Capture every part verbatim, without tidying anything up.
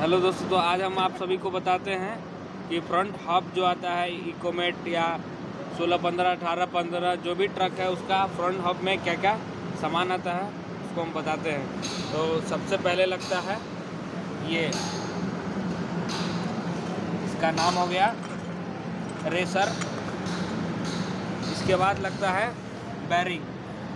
Hello दोस्तों, तो आज हम आप सभी को बताते हैं कि फ्रंट हब जो आता है इकोमेट या सोलह पंद्रह अठारह पंद्रह जो भी ट्रक है उसका फ्रंट हब में क्या क्या सामान आता है उसको हम बताते हैं। तो सबसे पहले लगता है ये, इसका नाम हो गया रेसर। इसके बाद लगता है बैरिंग,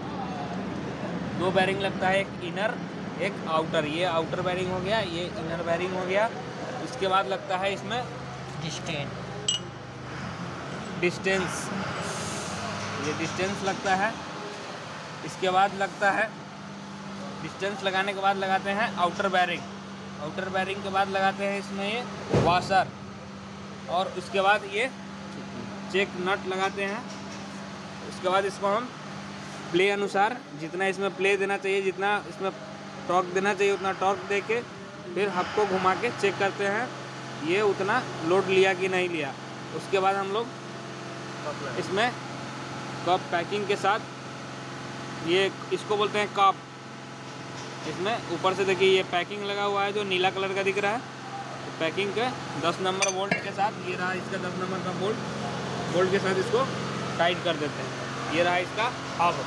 दो बैरिंग लगता है, एक इनर एक आउटर। ये आउटर बैरिंग हो गया, ये इनर बैरिंग हो गया। इसके बाद लगता है इसमें डिस्टेंस डिस्टेंस ये डिस्टेंस लगता है। इसके बाद लगता है डिस्टेंस लगाने के बाद लगाते हैं आउटर बैरिंग। आउटर बैरिंग के बाद लगाते हैं इसमें ये वाशर, और उसके बाद ये चेक नट लगाते हैं। उसके बाद इसको हम प्ले अनुसार जितना इसमें प्ले देना चाहिए, जितना इसमें टॉर्क देना चाहिए उतना टॉर्क दे के फिर हब को घुमा के चेक करते हैं ये उतना लोड लिया कि नहीं लिया। उसके बाद हम लोग इसमें कप पैकिंग के साथ, ये इसको बोलते हैं कप, इसमें ऊपर से देखिए ये पैकिंग लगा हुआ है जो नीला कलर का दिख रहा है। तो पैकिंग के दस नंबर बोल्ट के साथ, ये रहा इसका दस नंबर का बोल्ट बोल्ट के साथ इसको टाइट कर देते हैं। ये रहा इसका हब।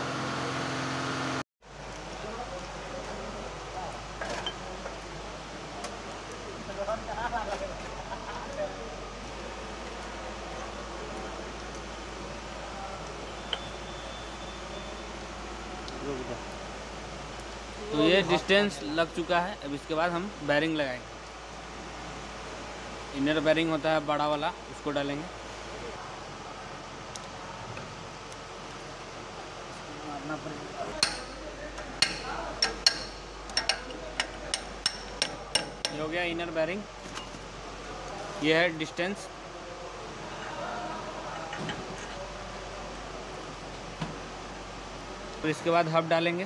तो ये डिस्टेंस लग चुका है। अब इसके बाद हम बैरिंग लगाएंगे। इनर बैरिंग होता है बड़ा वाला, उसको डालेंगे। मारना पड़ेगा। ये हो गया इनर बैरिंग, ये है डिस्टेंस। तो इसके बाद हब डालेंगे।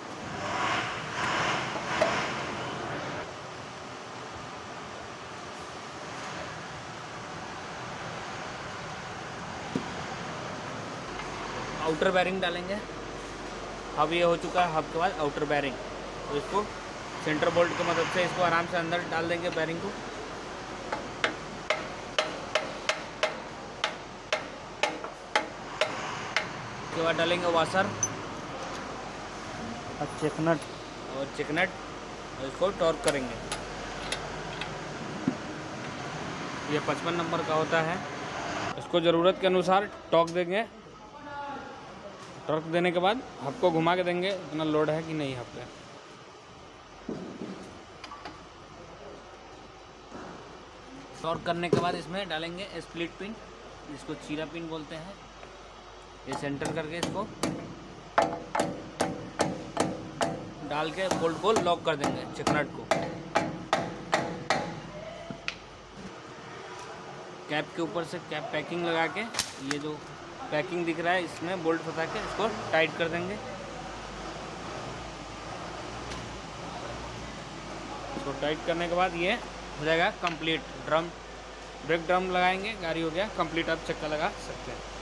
आउटर बैरिंग डालेंगे। हब ये हो चुका है। हब के बाद आउटर बैरिंग, तो इसको सेंटर बोल्ट की मदद से इसको आराम से अंदर डाल देंगे बैरिंग को। उसके बाद डालेंगे वाशर और चेकनट और चेकनट और इसको टॉर्क करेंगे। ये पचपन नंबर का होता है। इसको ज़रूरत के अनुसार टॉर्क देंगे। टॉर्क देने के बाद हब को घुमा के देंगे इतना लोड है कि नहीं हब पे। टॉर्क करने के बाद इसमें डालेंगे स्प्लिट पिन, जिसको चीरा पिन बोलते हैं। ये सेंटर करके इसको डाल के बोल्ट को लॉक कर देंगे चेकनट को। कैप के ऊपर से कैप पैकिंग लगा के, ये जो पैकिंग दिख रहा है इसमें बोल्ट फंसा के इसको टाइट कर देंगे। इसको टाइट करने के बाद ये हो जाएगा कंप्लीट। ड्रम ब्रेक ड्रम लगाएंगे, गाड़ी हो गया कंप्लीट। आप चक्का लगा सकते हैं।